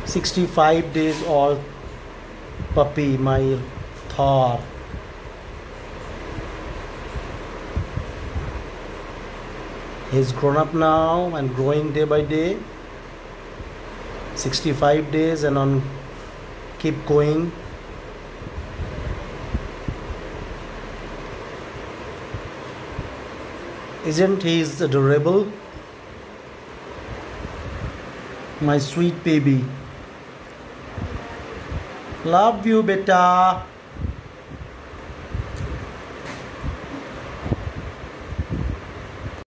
65 days old puppy, my Thor. He's grown up now and growing day by day. 65 days and on keep going. Isn't he adorable? My sweet baby. Love you, beta.